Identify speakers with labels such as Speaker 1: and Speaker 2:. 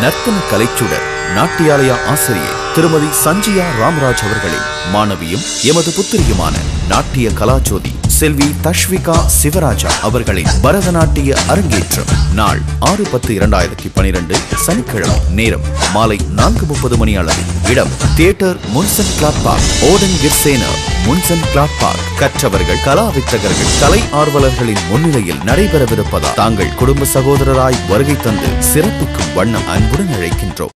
Speaker 1: நர்த்தன கலைச்சுடர் நாட்டியாலய ஆசிரியை திருமதி சஞ்சியா ராம்ராஜ் அவர்களின் மாணவியும் எமது புத்திரியுமான நாட்டிய கலாஜோதி செல்வி தஷ்விகா சிவராஜா அவர்களின் பரதநாட்டிய அரங்கேற்றம் நாள் 6/10/2012 சனிக்கிழமை. நேரம் மாலை 4:30 மணி அளவில். இடம் theatre Mönchengladbach, Odenkirchen Mönchengladbach. கற்றவர்கள், கலாவித்தகர்கள், கலை ஆர்வலர்களின் முன்னிலையில் நடைபெறவிருப்பதால் தாங்கள் குடும்ப சகோதரராய் வருகை தந்து சிறப்பிக்கும் வண்ணம் அன்புடன் அழைக்கின்றோம்.